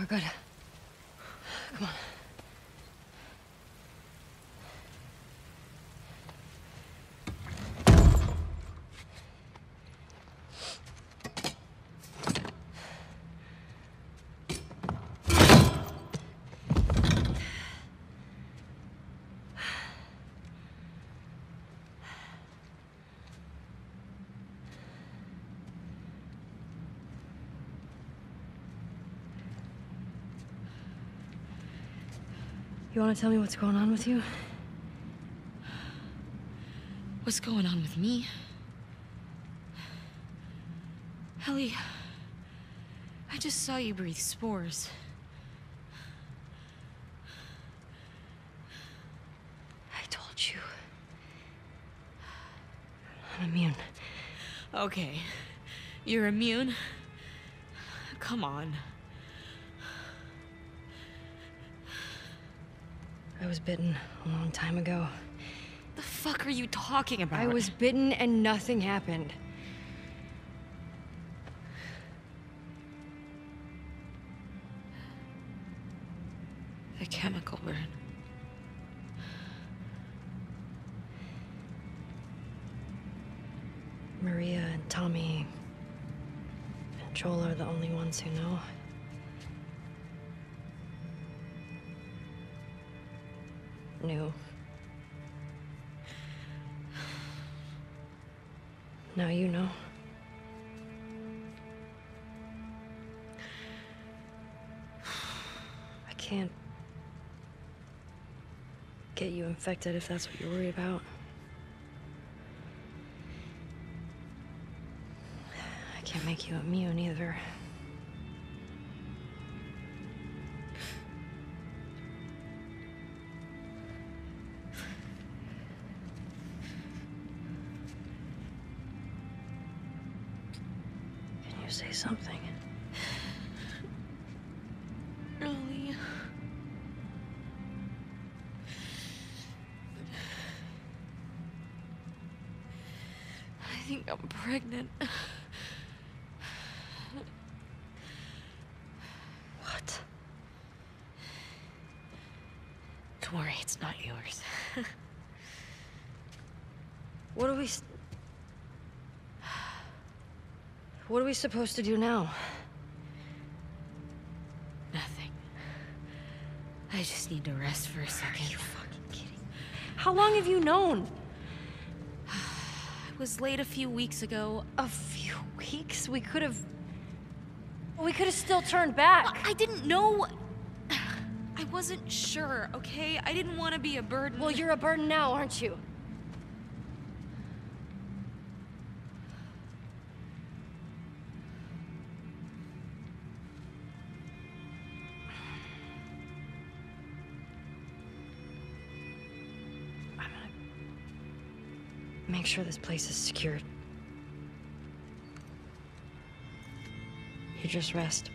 We're good. Come on. You want to tell me what's going on with you? What's going on with me? Ellie, I just saw you breathe spores. I told you. I'm immune. Okay, you're immune? Come on. I was bitten a long time ago. The fuck are you talking about? I was bitten and nothing happened. A chemical burn. Maria and Tommy and Joel are the only ones who know. Knew. Now you know. I can't get you infected if that's what you're worried about. I can't make you immune either. Can you say something? Ellie. I think I'm pregnant. What? Don't worry, it's not yours. What are we... What are we supposed to do now? Nothing. I just need to rest for a second. Are you fucking kidding? How long have you known? I was late a few weeks ago. A few weeks? We could have still turned back. I didn't know. I wasn't sure, okay? I didn't want to be a burden. Well, you're a burden now, aren't you? I'm gonna make sure this place is secured. You just rest.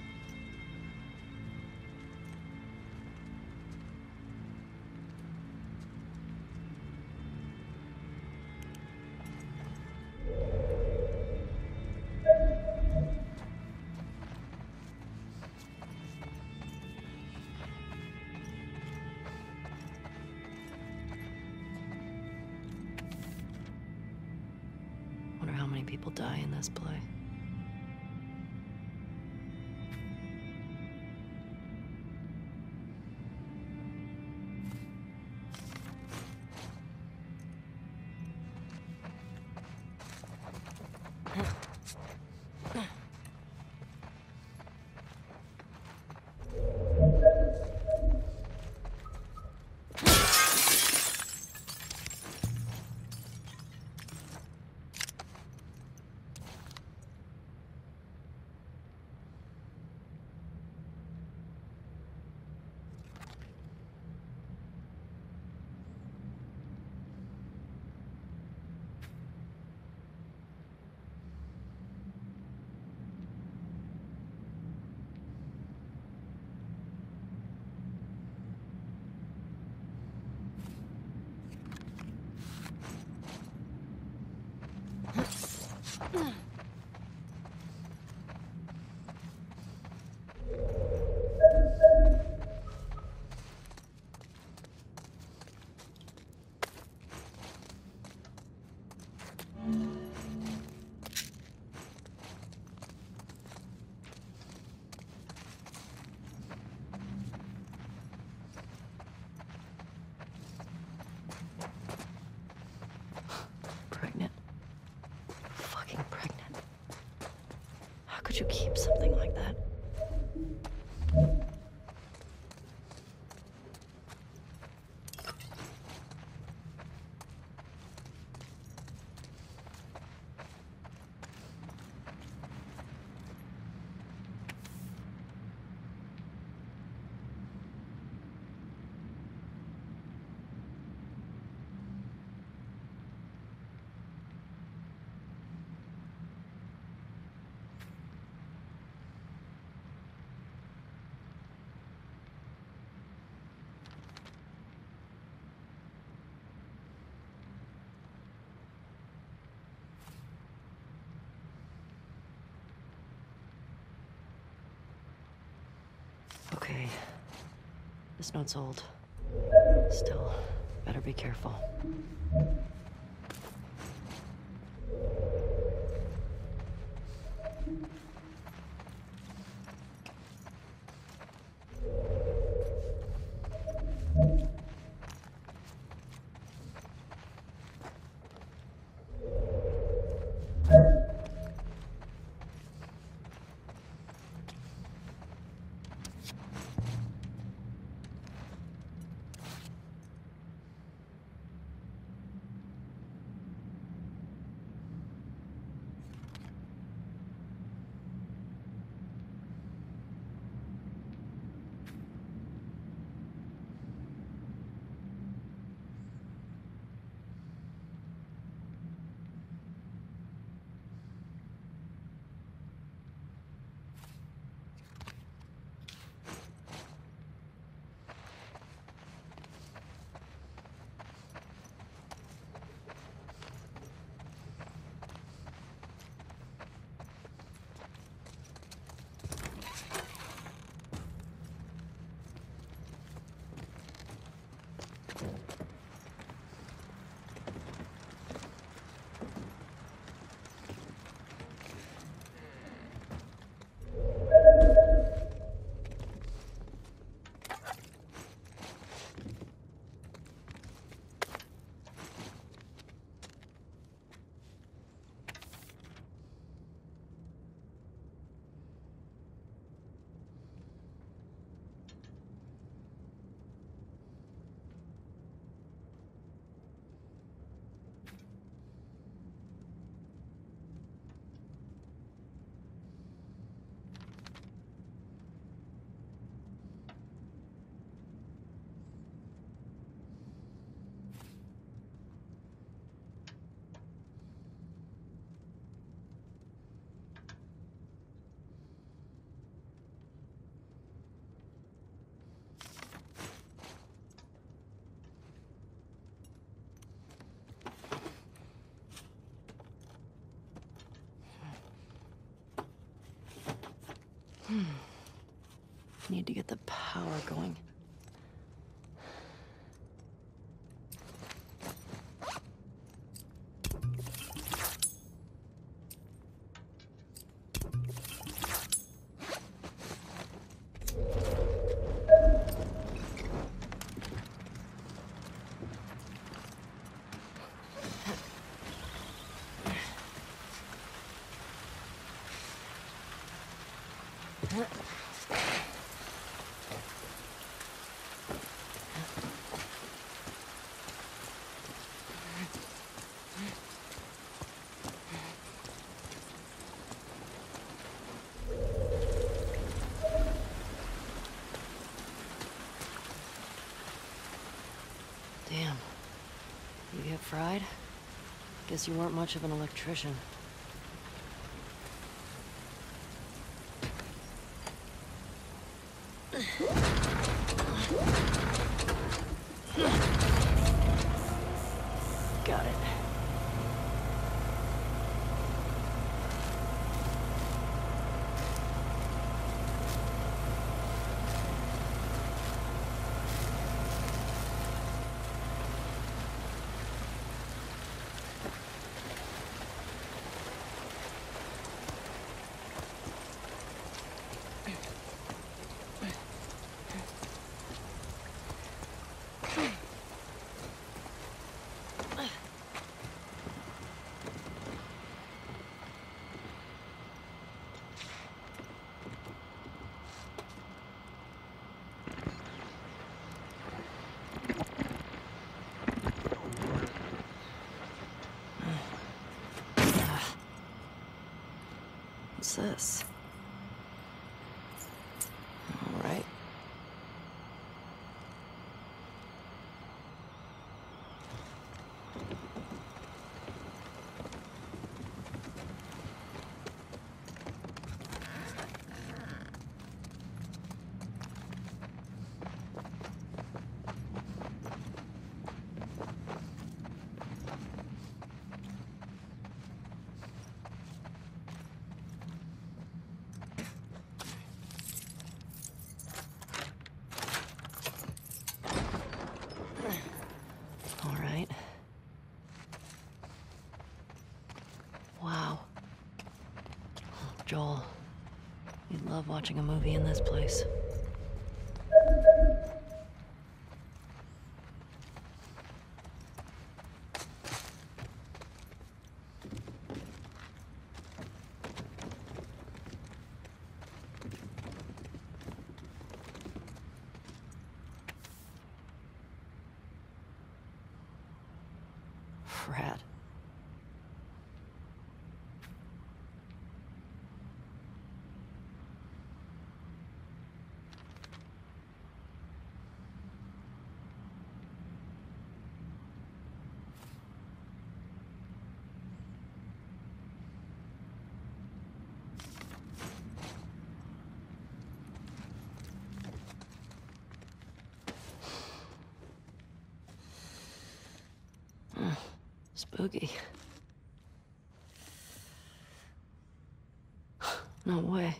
Wonder how many people die in this play. Okay. This note's old. Still, better be careful. Need to get the power going. Damn. You get fried? Guess you weren't much of an electrician. Got it. What's this? All right. Joel. You'd love watching a movie in this place. Frat. Spooky. No way.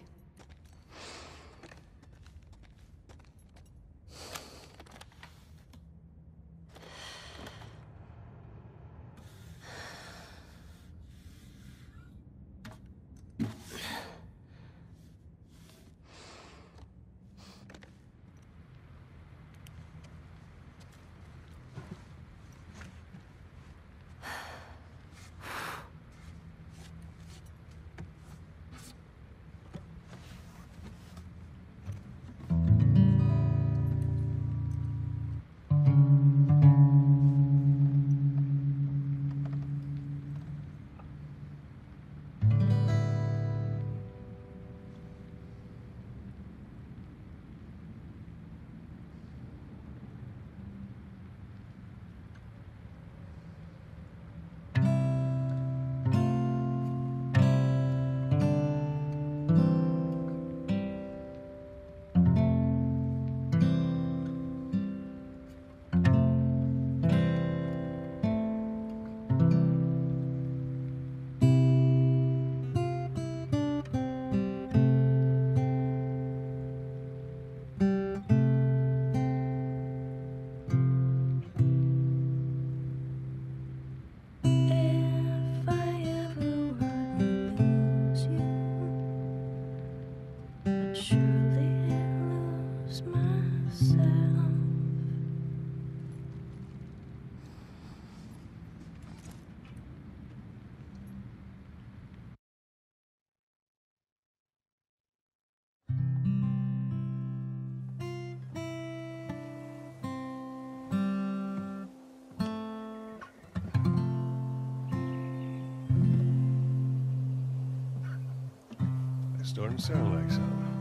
Starting to sound like something.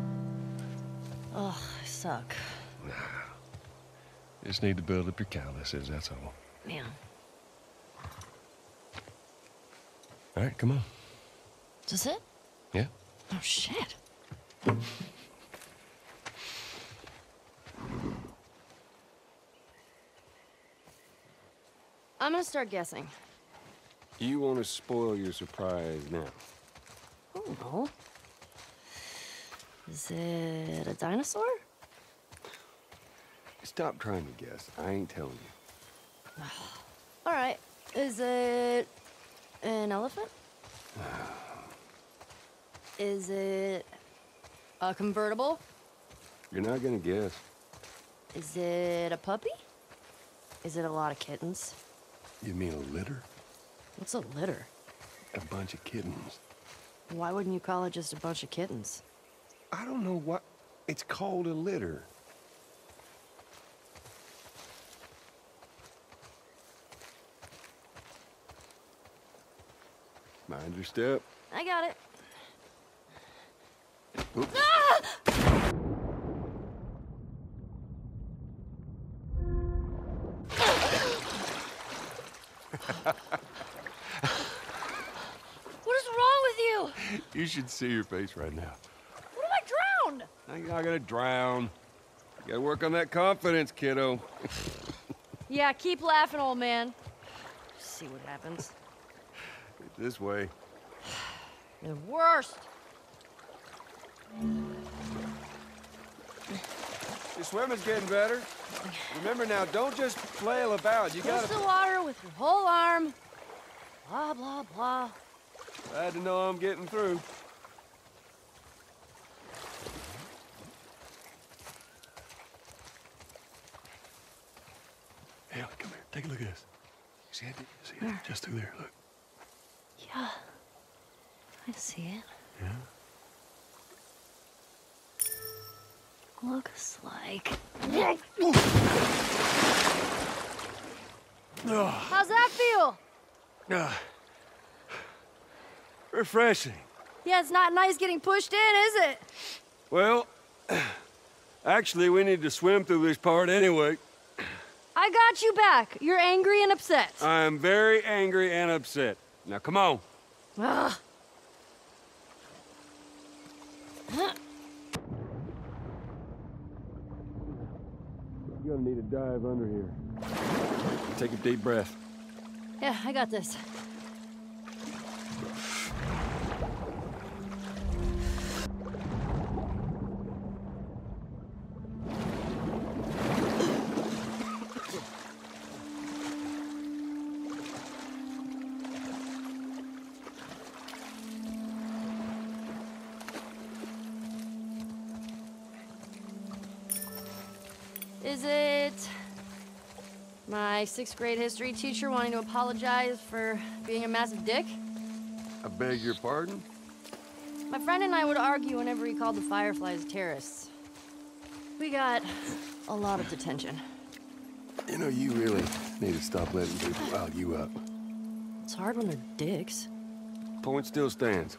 Ugh, I suck. Just need to build up your calluses, that's all. Man. All right, come on. Is this it? Yeah? Oh, shit. I'm gonna start guessing. You want to spoil your surprise now? Oh, no. Is it a dinosaur? Stop trying to guess. I ain't telling you. All right. Is it an elephant? Is it a convertible? You're not gonna guess. Is it a puppy? Is it a lot of kittens? You mean a litter? What's a litter? A bunch of kittens. Why wouldn't you call it just a bunch of kittens? I don't know what... It's called a litter. Mind your step. I got it. Oops. What is wrong with you? You should see your face right now. What if I drown? Now you're not gonna drown. You gotta work on that confidence, kiddo. Yeah, keep laughing, old man. See what happens. This way. You're the worst. Your swimming's getting better. Remember now, don't just flail about. You Push gotta... the water with your whole arm. Blah, blah, blah. Glad to know I'm getting through. Take a look at this. See it? See it? Just through there, look. Yeah. I see it. Yeah? Looks like... How's that feel? Refreshing. Yeah, it's not nice getting pushed in, is it? Well, actually, we need to swim through this part anyway. I got you back. You're angry and upset. I am very angry and upset. Now, come on. Ugh. You're gonna need a dive under here. Take a deep breath. Yeah, I got this. Is it my 6th grade history teacher wanting to apologize for being a massive dick? I beg your pardon? My friend and I would argue whenever he called the Fireflies terrorists. We got a lot of detention. You know, you really need to stop letting people rile you up. It's hard when they're dicks. Point still stands.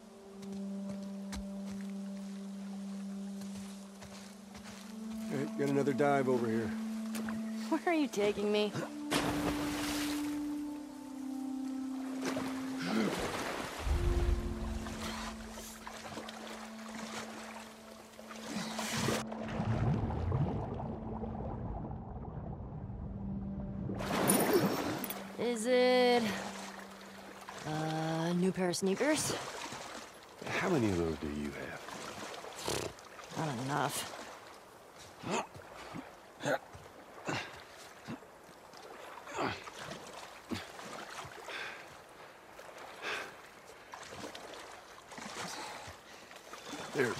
Hey, got another dive over here. Where are you taking me? Is it a new pair of sneakers? How many of those do you have? Not enough. There.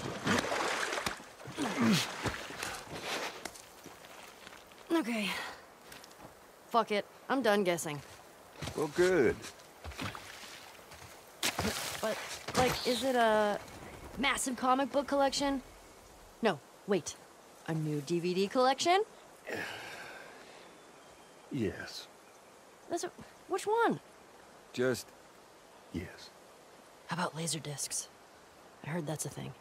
Okay. Fuck it. I'm done guessing. Well, good. But, like, is it a massive comic book collection? No, wait. A new DVD collection? Yes. Which one? Just Yes. How about laser discs? I heard that's a thing.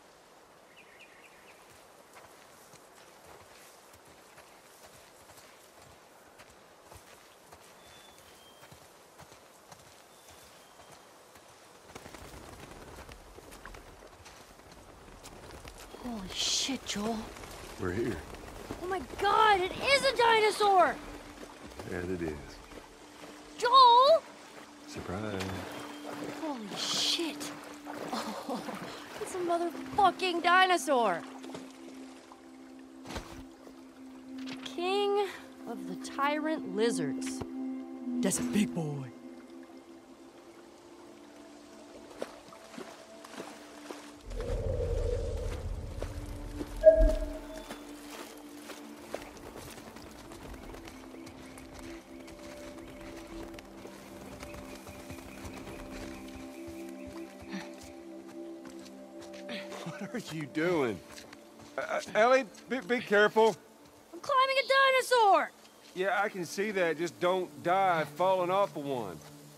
Holy shit, Joel. We're here. Oh my god, it is a dinosaur! That it is. Joel! Surprise. Holy shit. Oh, it's a motherfucking dinosaur. King of the tyrant lizards. That's a big boy. what are you doing? Ellie, be careful. I'm climbing a dinosaur! Yeah, I can see that. Just don't die falling off of one.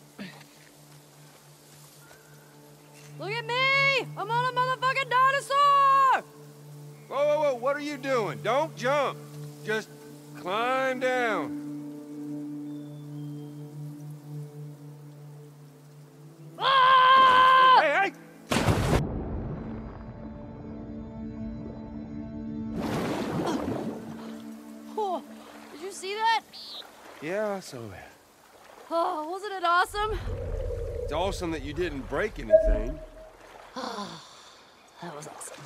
Look at me! I'm on a motherfucking dinosaur! Whoa, whoa, whoa, what are you doing? Don't jump. Just climb down. Ah! Hey, hey! Oh, did you see that? Yeah, I saw that. Oh, wasn't it awesome? It's awesome that you didn't break anything. That was awesome.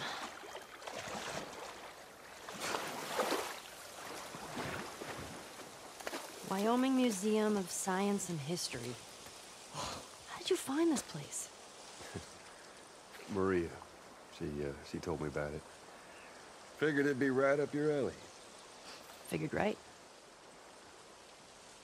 Wyoming Museum of Science and History. How did you find this place? Maria. She told me about it. Figured it'd be right up your alley. Figured right.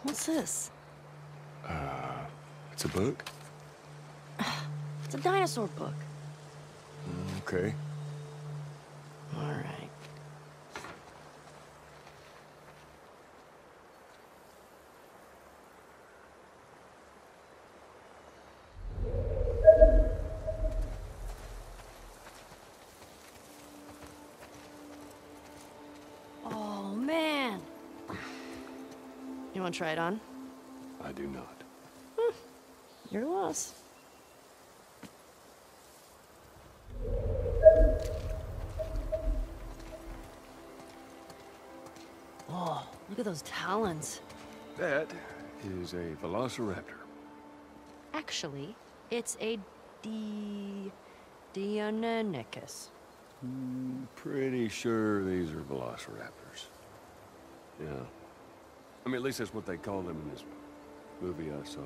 What's this? It's a book? It's a dinosaur book. Okay. All right. Oh, man. You want to try it on? I do not. Your loss. Oh, look at those talons. That is a velociraptor. Actually, it's a Deinonychus. Pretty sure these are velociraptors. Yeah. I mean, at least that's what they call them in this movie I saw.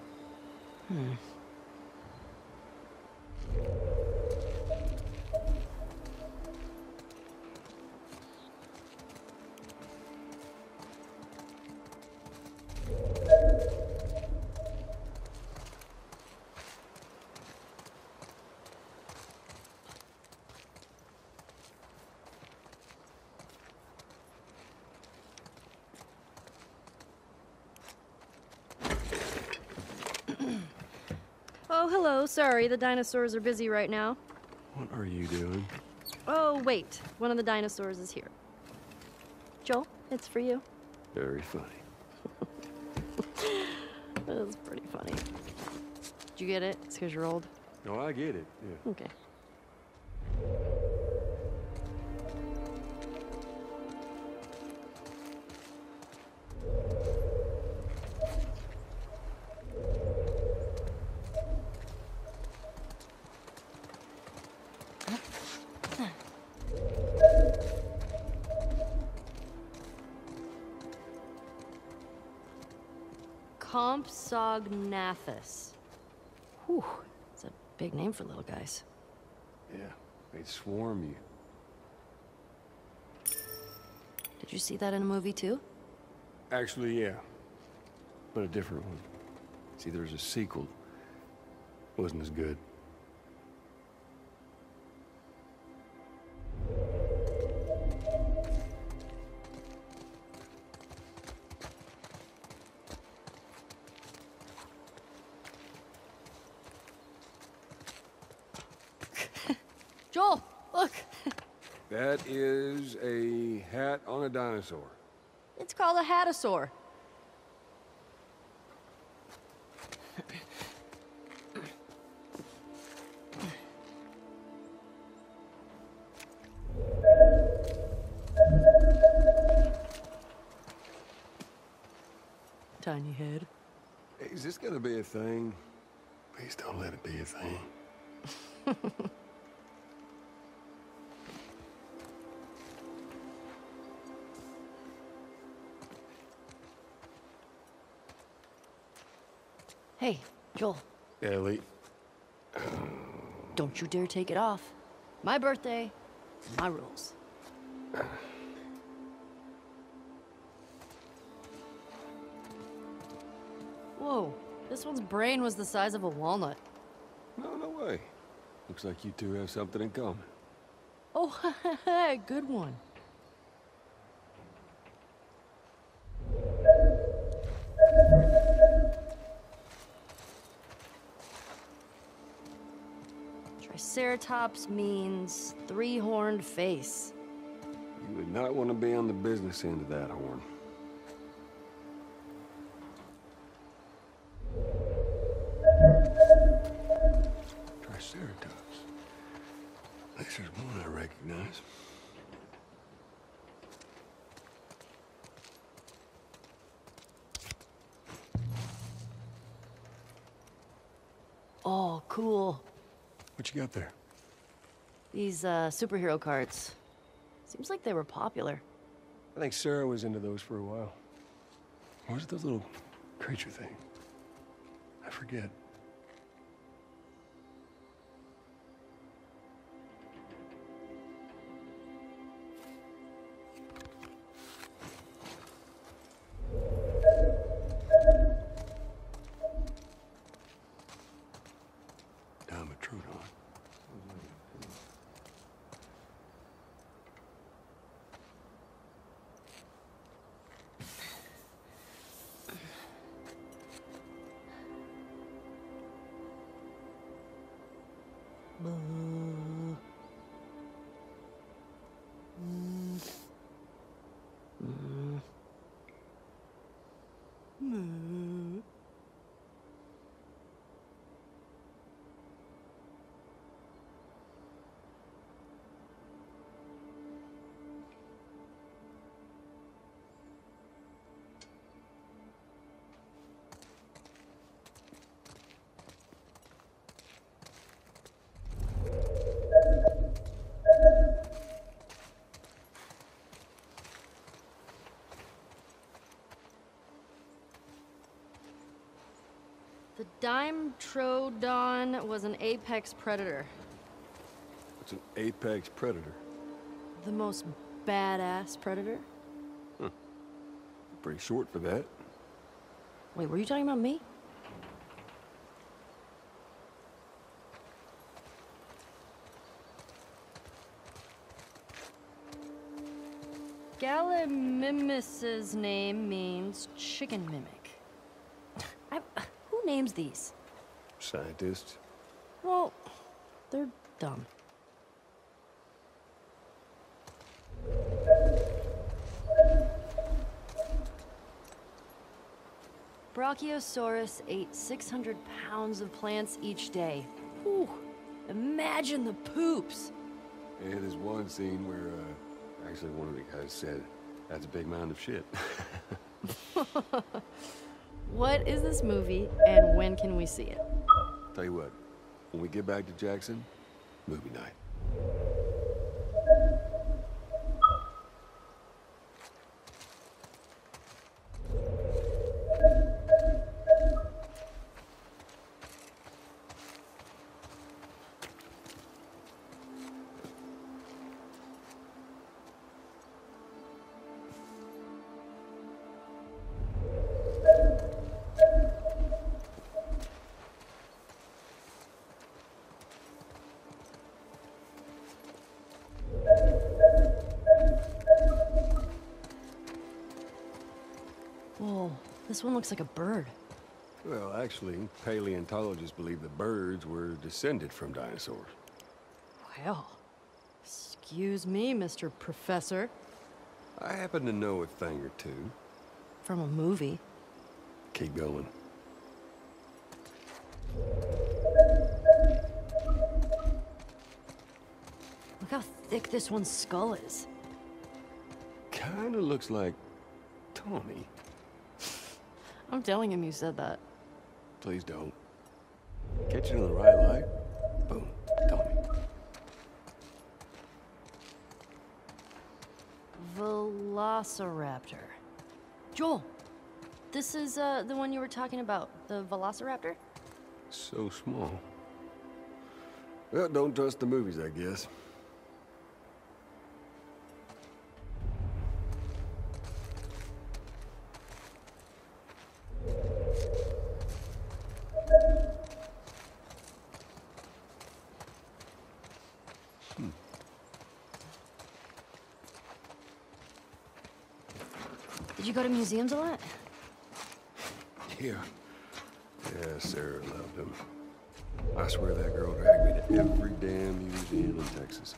Oh, hello. Sorry, the dinosaurs are busy right now. What are you doing? Oh, wait. One of the dinosaurs is here. Joel, it's for you. Very funny. That was pretty funny. Did you get it? It's because you're old. No, I get it. Yeah. Okay. Compsognathus. Whew, it's a big name for little guys. Yeah. They'd swarm you. Did you see that in a movie too? Actually, yeah. But a different one. See, there's a sequel. Wasn't as good. Joel, look. That is a hat on a dinosaur. It's called a hatasaur. Tiny head. Is this gonna be a thing? Please don't let it be a thing. Hey, Joel, Ellie. don't you dare take it off. My birthday, my rules. Whoa, this one's brain was the size of a walnut. No, no way. Looks like you two have something in common. Oh, good one. Triceratops means three-horned face. You would not want to be on the business end of that horn. Triceratops. At least there's one I recognize. Oh, cool. What you got there? These, superhero cards. Seems like they were popular. I think Sarah was into those for a while. What was those little creature thing? I forget. The Dimetrodon was an apex predator. It's an apex predator. The most badass predator? Pretty short for that. Wait, were you talking about me? Gallimimus's name means chicken mimic. Who names these? Scientists. Well, they're dumb. Brachiosaurus ate 600 pounds of plants each day. Whew, imagine the poops. Yeah, there's one scene where, actually one of the guys said, that's a big mound of shit. What is this movie, and when can we see it? Tell you what, when we get back to Jackson, movie night. Whoa, this one looks like a bird. Well, actually, paleontologists believe the birds were descended from dinosaurs. Well, excuse me, Mr. Professor. I happen to know a thing or two. From a movie. Keep going. Look how thick this one's skull is. Kinda looks like Tommy. I'm telling him you said that. Please don't. Catch it in the right light. Boom. Tommy. Velociraptor. Joel, this is the one you were talking about, the Velociraptor? So small. Well, don't trust the movies, I guess. Did you go to museums a lot? Yeah. Yeah, Sarah loved him. I swear that girl dragged me to every damn museum in Texas.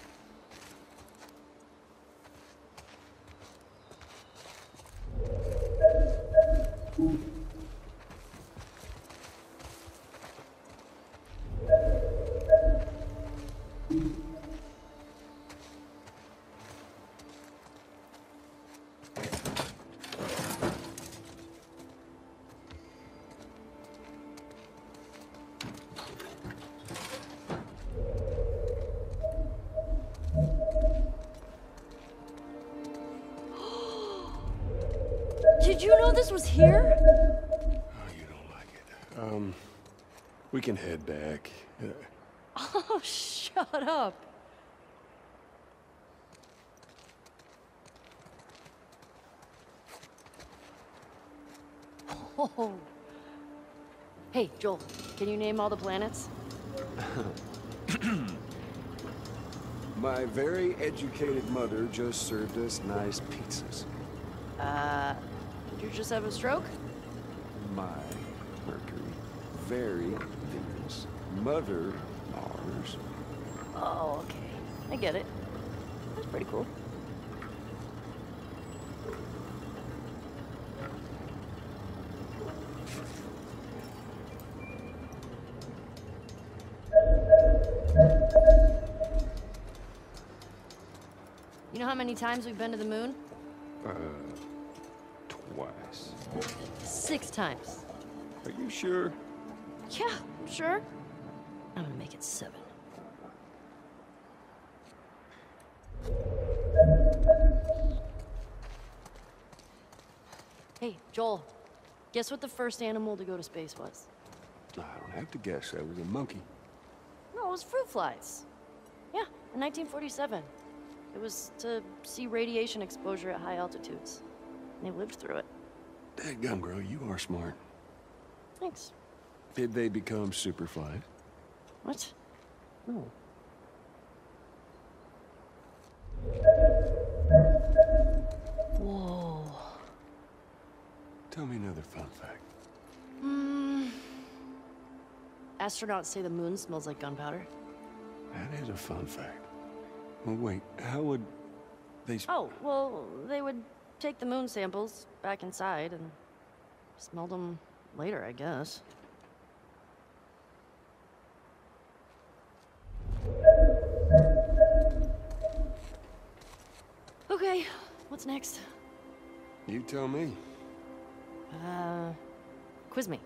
Did you know this was here? Oh, you don't like it. We can head back. Oh, shut up. Oh. Hey, Joel, can you name all the planets? My very educated mother just served us nice pizzas. Did you just have a stroke? My Mercury, very Venus. Mother, Mars. Oh, okay. I get it. That's pretty cool. You know how many times we've been to the moon? Twice. 6 times. Are you sure? Yeah, sure. I'm gonna make it 7. Hey, Joel. Guess what the first animal to go to space was? I don't have to guess. That was a monkey. No, it was fruit flies. Yeah, in 1947. It was to see radiation exposure at high altitudes. And they lived through it. Dadgum, girl, you are smart. Thanks. Did they become superflies? What? No. Whoa. Tell me another fun fact. Astronauts say the moon smells like gunpowder. That is a fun fact. Well, wait, how would they... Oh, well, they would take the moon samples back inside and smell them later, I guess. Okay, what's next? You tell me. Quiz me.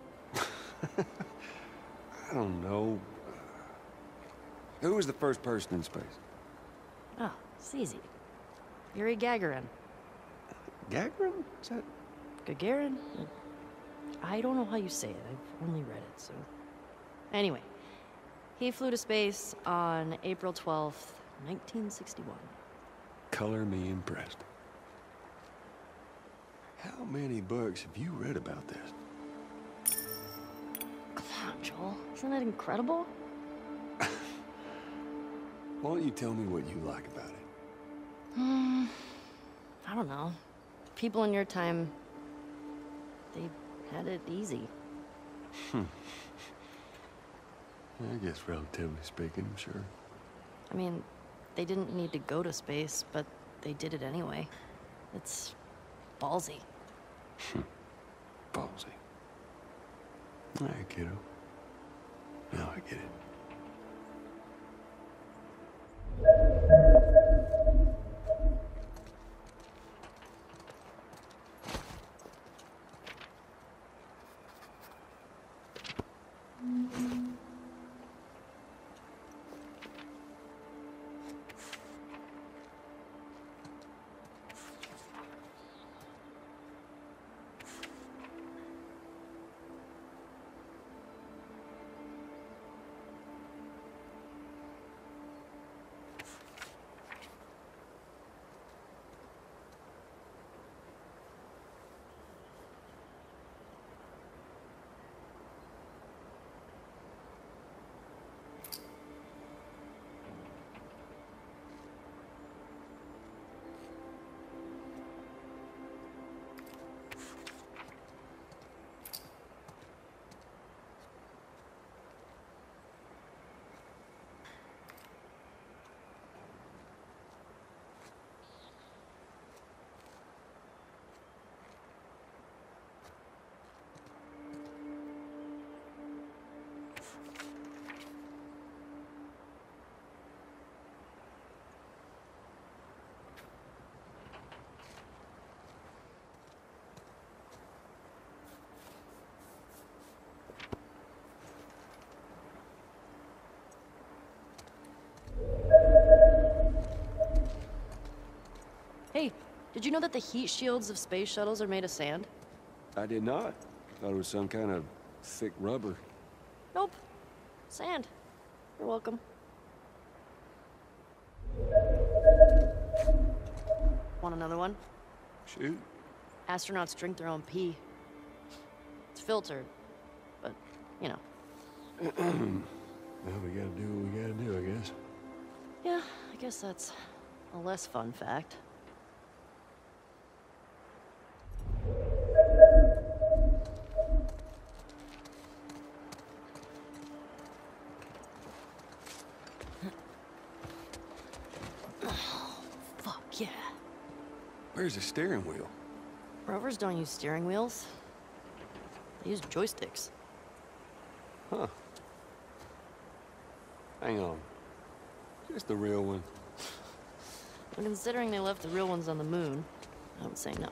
I don't know. Who was the first person in space? Oh, it's easy. Yuri Gagarin. Gagarin? Is that... Gagarin? I don't know how you say it. I've only read it, so... Anyway, he flew to space on April 12th, 1961. Color me impressed. How many books have you read about this? Come on, Joel. Isn't that incredible? Why don't you tell me what you like about it? I don't know. People in your time, they had it easy. I guess relatively speaking, sure. I mean, they didn't need to go to space, but they did it anyway. It's ballsy. Ballsy. All right, kiddo. Now I get it. Hey, did you know that the heat shields of space shuttles are made of sand? I did not. Thought it was some kind of thick rubber. Nope. Sand. You're welcome. Want another one? Shoot. Astronauts drink their own pee. It's filtered, but, you know. Well, we gotta do what we gotta do, I guess. Yeah, I guess that's a less fun fact. Yeah. Where's the steering wheel? Rovers don't use steering wheels. They use joysticks. Huh. Hang on. Is this the real one? But considering they left the real ones on the moon, I would say no.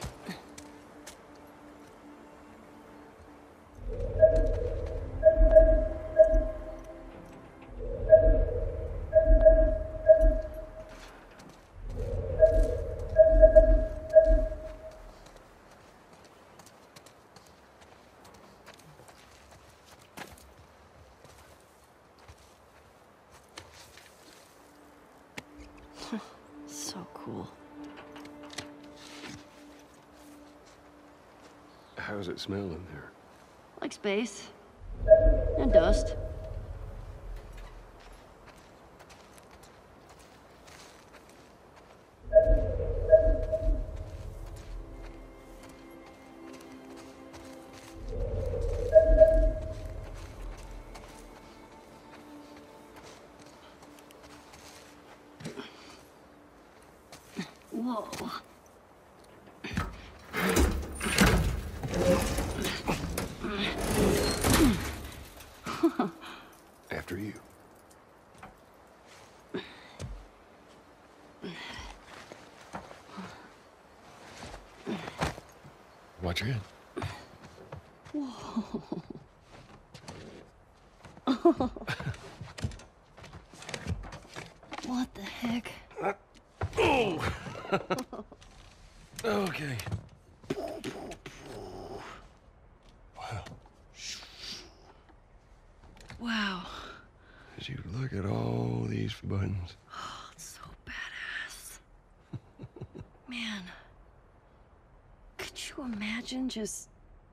So cool. How's it smell in there? Like space. And dust. Whoa. After you. Watch your head. Whoa. What the heck? Oh! Okay. Wow. Wow. As you look at all these buttons. Oh, it's so badass. Man. Could you imagine just...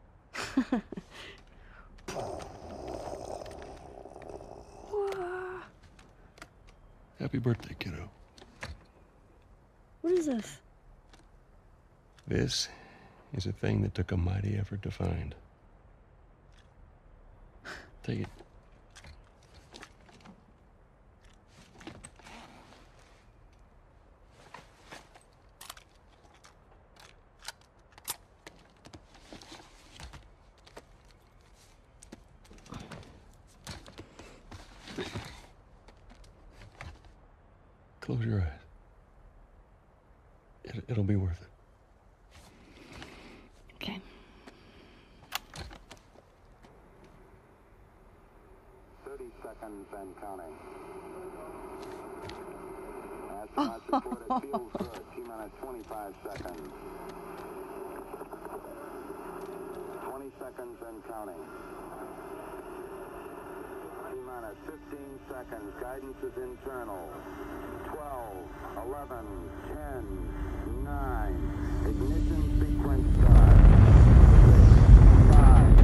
Happy birthday, kiddo. What is this? This is a thing that took a mighty effort to find. Take it. Close your eyes. It'll be worth it. Okay. Seconds and counting. Astronauts report it feels good. 2 minutes, 25 seconds. 20 seconds and counting. 2 minutes, 15 seconds. Guidance is internal. 12, 11, 10, 9. Ignition sequence start. 5,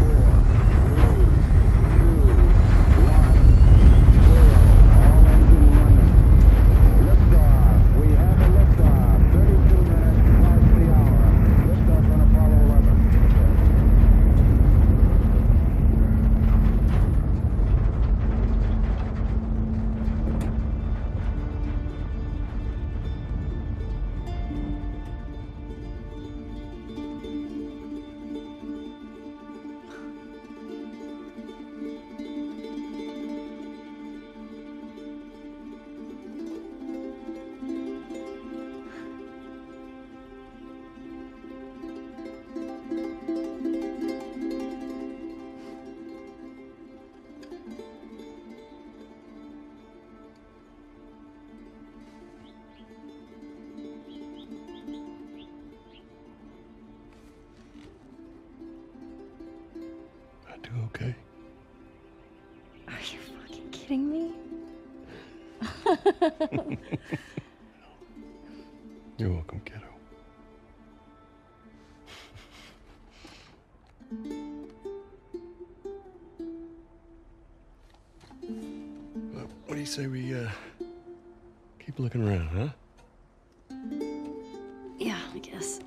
Do okay? Are you fucking kidding me? You're welcome, kiddo. What do you say we keep looking around, huh? Yeah, I guess.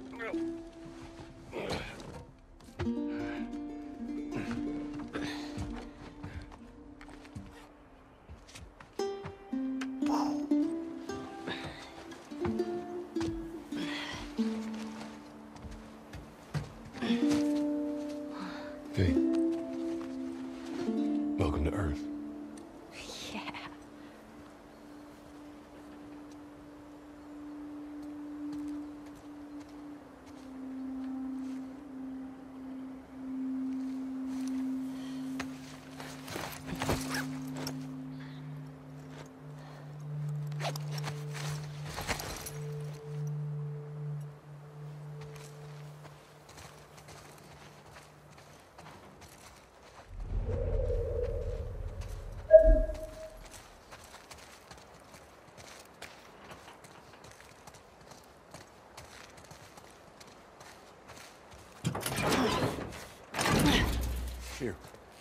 Here.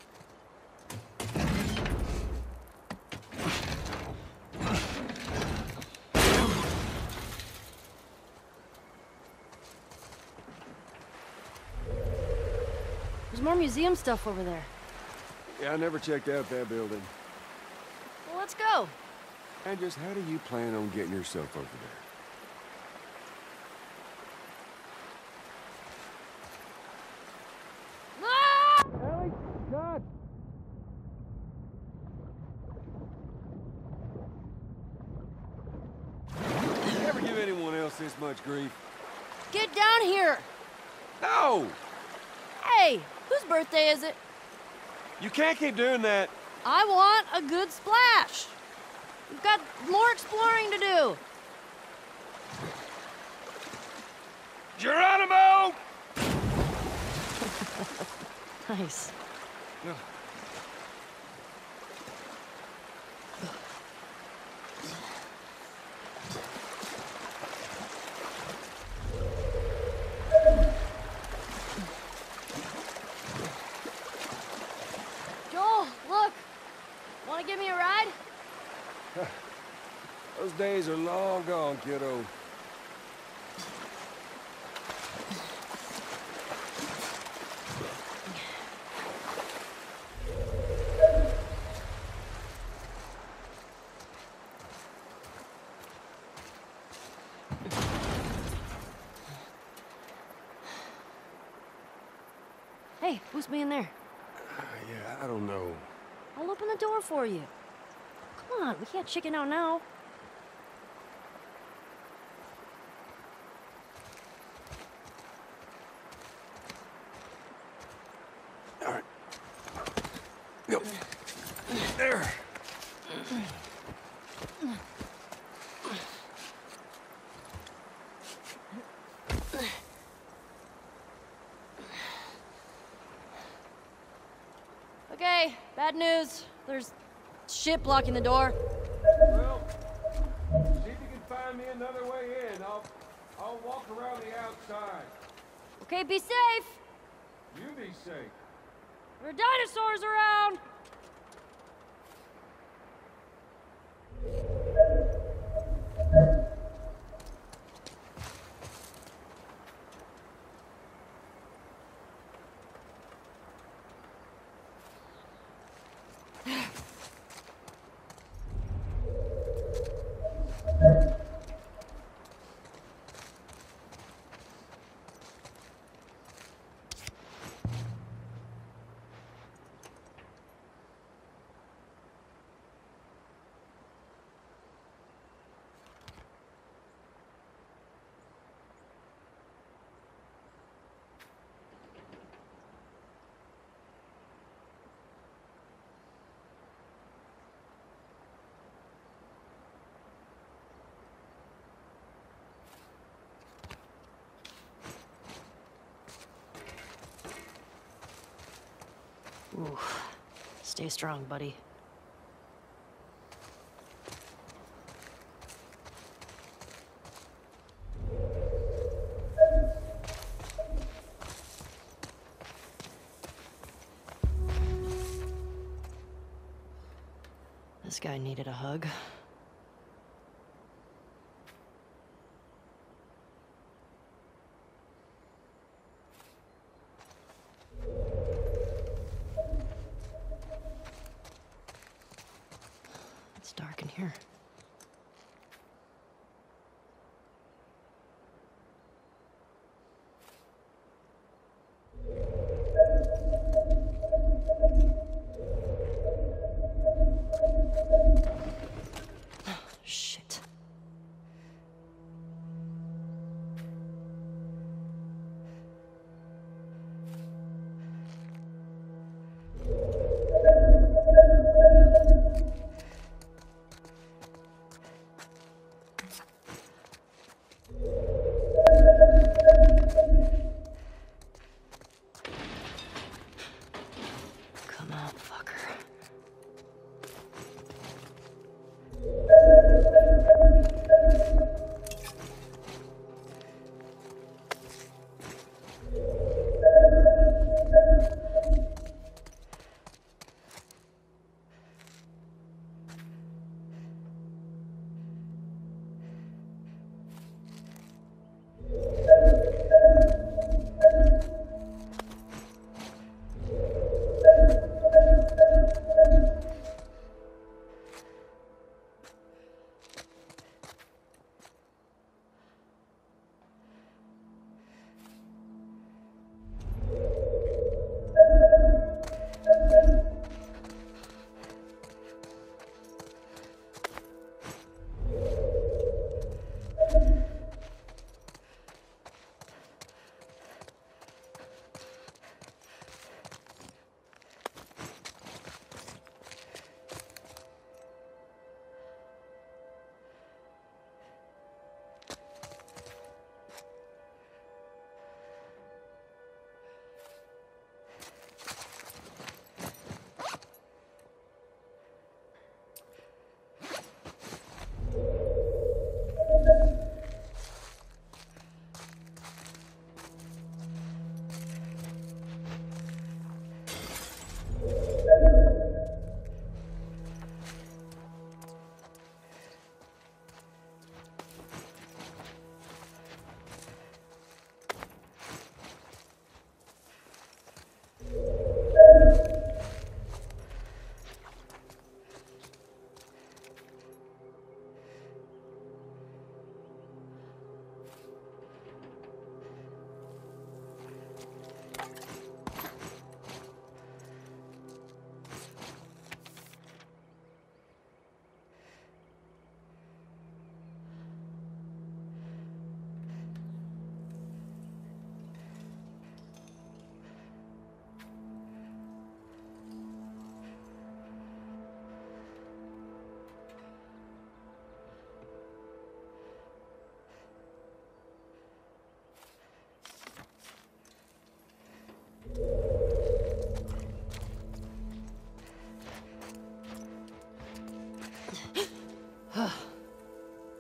There's more museum stuff over there. Yeah, I never checked out that building. Well, let's go. And just how do you plan on getting yourself over there? Ah! Ellie, God! You ever give anyone else this much grief? Get down here! No! Hey, whose birthday is it? You can't keep doing that. I want a good splash. We've got more exploring to do. Geronimo! Nice. Joel, look. Want to give me a ride? Those days are long gone, kiddo. Hey, who's me in there? Yeah, I don't know. I'll open the door for you. Come on, we can't chicken out now. All right. Go. There. Okay, bad news. There's shit blocking the door. Well, see if you can find me another way in. I'll walk around the outside. Okay, be safe. You be safe. There are dinosaurs around. Ooh. Stay strong, buddy. This guy needed a hug. It's dark in here. Shit.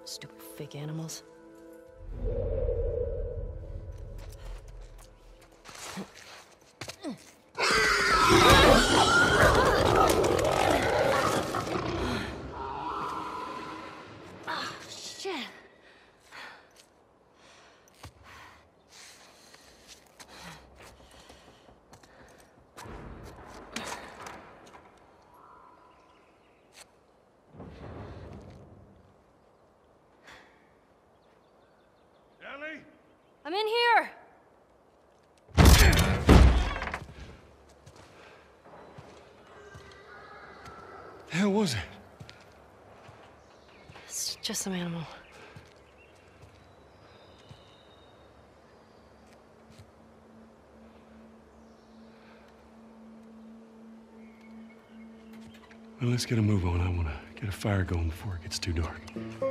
Stupid fake animals. Oh, shit. Ellie? I'm in here! The hell was it? It's just some animal. Well, let's get a move on. I want to get a fire going before it gets too dark.